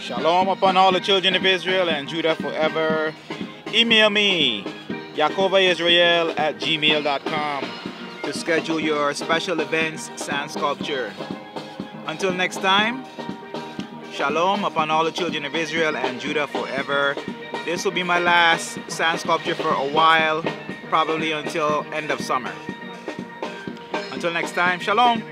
Shalom upon all the children of Israel and Judah forever. Email me, yakovaisrael@gmail.com, to schedule your special events, sand sculpture. Until next time, shalom upon all the children of Israel and Judah forever. This will be my last sand sculpture for a while, probably until end of summer. Until next time, shalom.